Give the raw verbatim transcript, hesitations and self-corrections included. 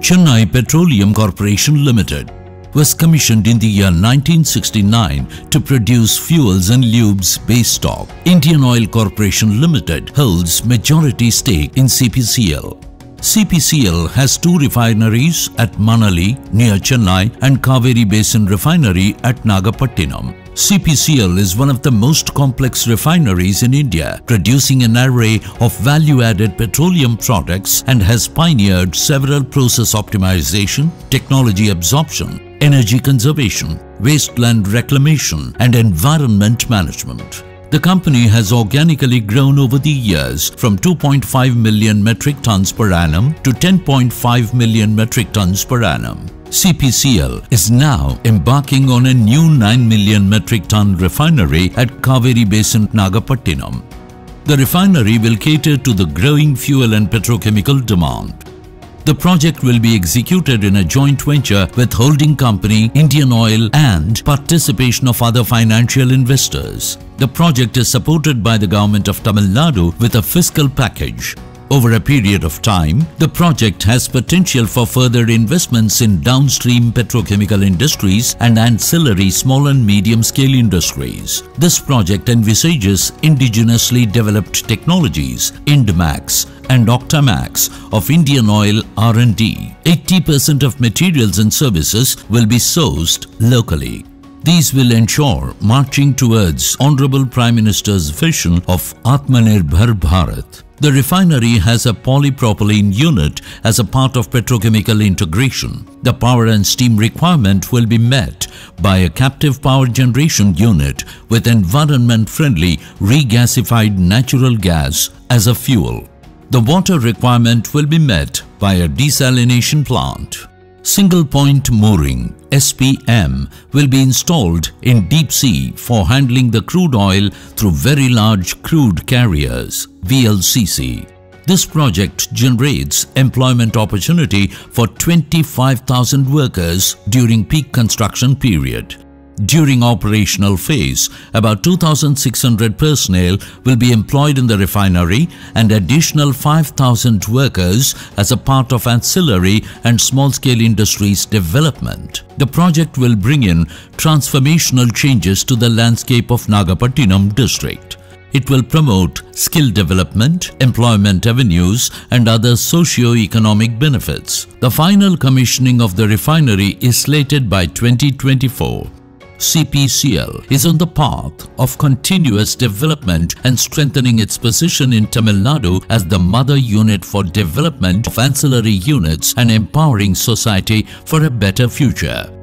Chennai Petroleum Corporation Limited was commissioned in the year nineteen sixty-nine to produce fuels and lubes base stock. Indian Oil Corporation Limited holds majority stake in C P C L. C P C L has two refineries at Manali near Chennai and Kaveri Basin Refinery at Nagapattinam. C P C L is one of the most complex refineries in India, producing an array of value-added petroleum products and has pioneered several process optimization, technology absorption, energy conservation, wasteland reclamation and environment management. The company has organically grown over the years from two point five million metric tons per annum to ten point five million metric tons per annum. C P C L is now embarking on a new nine million metric ton refinery at Kaveri Basin, Nagapattinam. The refinery will cater to the growing fuel and petrochemical demand. The project will be executed in a joint venture with holding company Indian Oil and participation of other financial investors. The project is supported by the government of Tamil Nadu with a fiscal package. Over a period of time, the project has potential for further investments in downstream petrochemical industries and ancillary small and medium-scale industries. This project envisages indigenously developed technologies, INDMAX and Octamax of Indian Oil R and D. eighty percent of materials and services will be sourced locally. These will ensure marching towards Honorable Prime Minister's vision of Atmanirbhar Bharat. The refinery has a polypropylene unit as a part of petrochemical integration. The power and steam requirement will be met by a captive power generation unit with environment-friendly regasified natural gas as a fuel. The water requirement will be met by a desalination plant. Single point mooring S P M will be installed in deep sea for handling the crude oil through very large crude carriers V L C C. This project generates employment opportunity for twenty-five thousand workers during peak construction period. During operational phase, about two thousand six hundred personnel will be employed in the refinery and additional five thousand workers as a part of ancillary and small-scale industries development. The project will bring in transformational changes to the landscape of Nagapattinam district. It will promote skill development, employment avenues and other socio-economic benefits. The final commissioning of the refinery is slated by twenty twenty-four. C P C L is on the path of continuous development and strengthening its position in Tamil Nadu as the mother unit for development of ancillary units and empowering society for a better future.